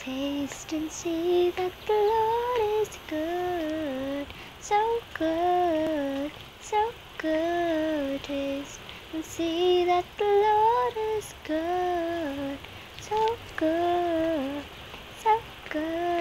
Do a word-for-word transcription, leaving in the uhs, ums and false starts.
Taste and see that the Lord is good, so good, so good. Taste and see that the Lord is good, so good, so good.